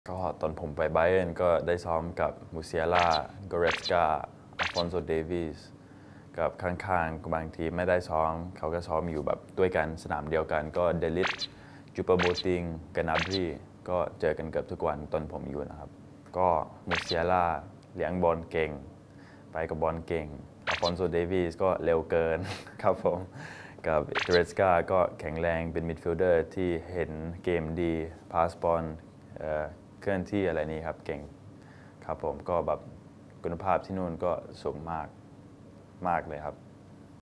ก็ตอนผมไปไบเอร์นก็ได้ซ้อมกับมูเซียล่ากอเรสกาอัลฟอนโซเดวิสกับข้างๆบางทีไม่ได้ซ้อมเขาก็ซ้อมอยู่แบบด้วยกันสนามเดียวกันก็เดลิทจูเปอร์โบติงกานาบรีก็เจอกันเกือบทุกวันตอนผมอยู่นะครับก็มูเซียล่าเลี้ยงบอลเก่งไปกับบอลเก่งอัลฟอนโซเดวิสก็เร็วเกินครับผมกับเกเรสกาก็แข็งแรงเป็นมิดฟิลเดอร์ที่เห็นเกมดีพาสบอลเคลื่อนที่อะไรนี้ครับเก่งครับผมก็แบบคุณภาพที่นู่นก็สูงมากเลยครับ